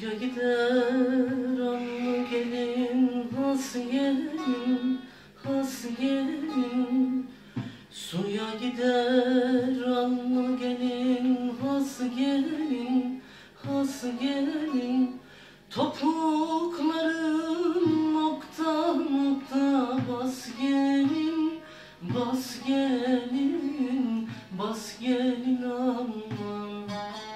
Suya gider anlı gelin, has gelin, has gelin. Suya gider anlı gelin, has gelin, has gelin. Topukların nokta nokta bas gelin, bas gelin, bas gelin aman.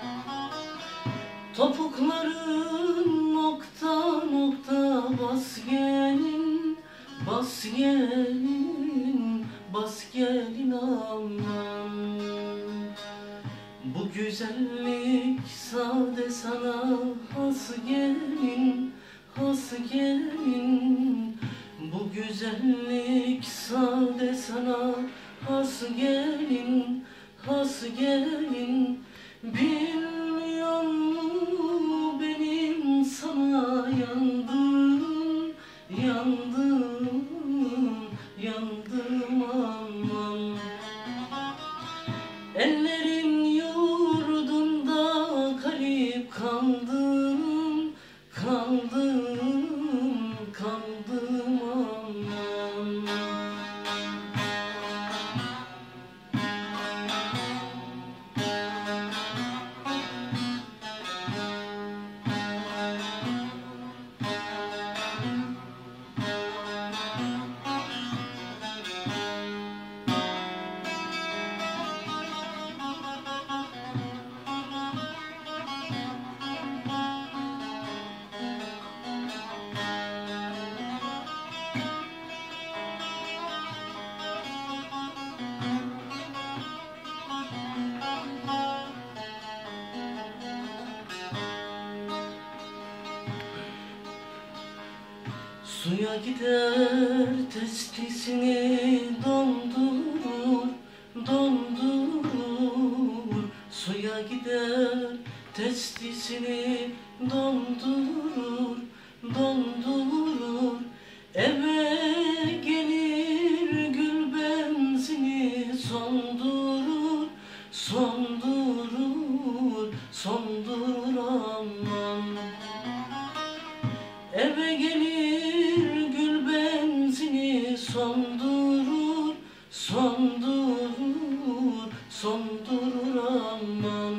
Topukların nokta nokta bas gelin, bas gelin, bas gelin aman. Bu güzellik sade sana has gelin, has gelin. Bu güzellik sade sana has gelin, has gelin. Bilmiyor mu benim sana yandım, yandım, yandım aman. Ellerin yurdunda garip kaldım, kaldım, kaldım aman. Suya gider testisini dondurur, dondurur. Suya gider testisini dondurur, dondurur. Eve gelir gül benzini sondurur, sondurur, sondurur aman. Eve gelir gül benzini sondurur, sondurur, sondurur aman.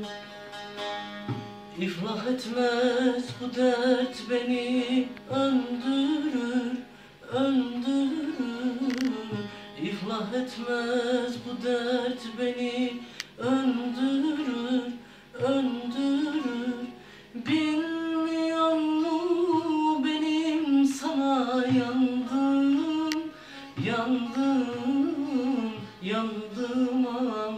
İflah etmez bu dert beni öldürür, öldürür. İflah etmez bu dert beni öldürür, öldürür. Bilmiyor mu benim sana yandım, yandım, yandım aman.